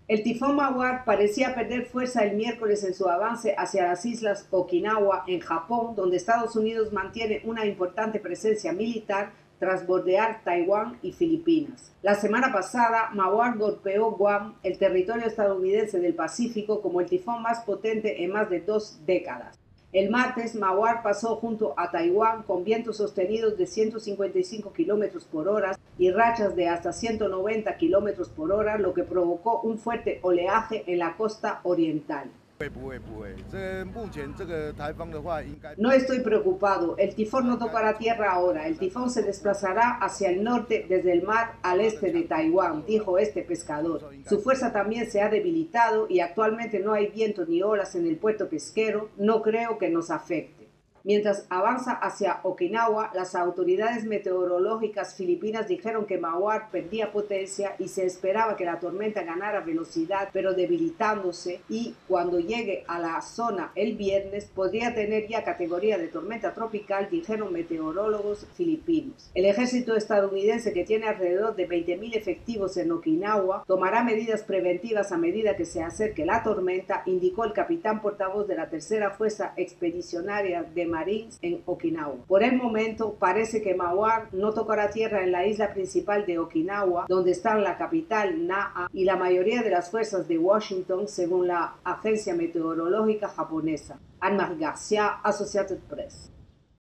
El tifón Mawar parecía perder fuerza el miércoles en su avance hacia las islas Okinawa, en Japón, donde Estados Unidos mantiene una importante presencia militar tras bordear Taiwán y Filipinas. La semana pasada, Mawar golpeó Guam, el territorio estadounidense del Pacífico, como el tifón más potente en más de 2 décadas. El martes, Mawar pasó junto a Taiwán con vientos sostenidos de 155 km por hora y rachas de hasta 190 km por hora, lo que provocó un fuerte oleaje en la costa oriental. No estoy preocupado, el tifón no tocará tierra ahora, el tifón se desplazará hacia el norte desde el mar al este de Taiwán, dijo este pescador. Su fuerza también se ha debilitado y actualmente no hay viento ni olas en el puerto pesquero, no creo que nos afecte. Mientras avanza hacia Okinawa, las autoridades meteorológicas filipinas dijeron que Mawar perdía potencia y se esperaba que la tormenta ganara velocidad, pero debilitándose, y cuando llegue a la zona el viernes podría tener ya categoría de tormenta tropical, dijeron meteorólogos filipinos. El ejército estadounidense, que tiene alrededor de 20.000 efectivos en Okinawa, tomará medidas preventivas a medida que se acerque la tormenta, indicó el capitán portavoz de la Tercera Fuerza Expedicionaria de Marines en Okinawa. Por el momento parece que Mawar no tocará tierra en la isla principal de Okinawa, donde están la capital Naha y la mayoría de las fuerzas de Washington, según la agencia meteorológica japonesa. Anne-Marie Garcia, Associated Press.